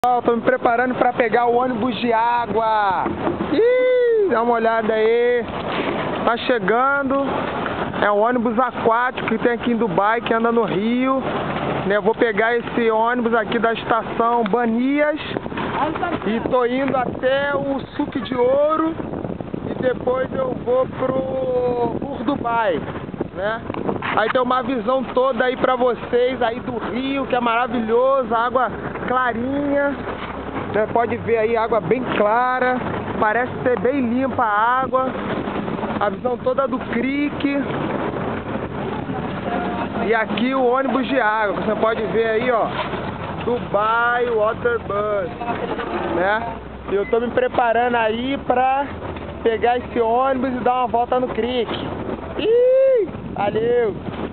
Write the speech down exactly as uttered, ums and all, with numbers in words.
Estou me preparando para pegar o ônibus de água. Ih, dá uma olhada aí. Tá chegando. É um ônibus aquático que tem aqui em Dubai, que anda no Rio. Né, vou pegar esse ônibus aqui da estação Banias e tô indo até o Suque de Ouro e depois eu vou pro Por Dubai, né? Aí tem uma visão toda aí pra vocês aí do rio, que é maravilhoso, água clarinha, né? Pode ver aí, água bem clara, parece ser bem limpa a água, a visão toda do creek. E aqui o ônibus de água, você pode ver aí, ó, Dubai Water Bus, né? E eu tô me preparando aí pra pegar esse ônibus e dar uma volta no creek. Ih, valeu!